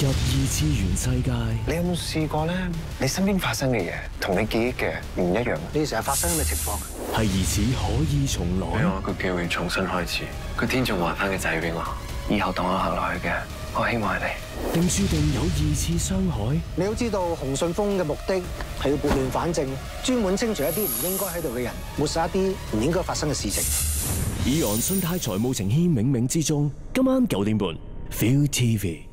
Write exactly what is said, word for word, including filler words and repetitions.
入二次元世界， 你有冇試過咧？你身邊發生嘅嘢同你記憶嘅唔一樣。 你成日發生咁嘅情況， 係疑似可以重來。 俾我一個機會重新開始，個天仲還翻個仔俾我，以後當我行落去嘅，我希望係你。 定注定有二次傷害？ 你都知道洪順峰嘅目的係要撥亂反正，專門清除一啲唔應該喺度嘅人，抹殺一啲唔應該發生嘅事情。 以昂信泰財務情牽冥冥之中，今晚九點半 ，Feel T V。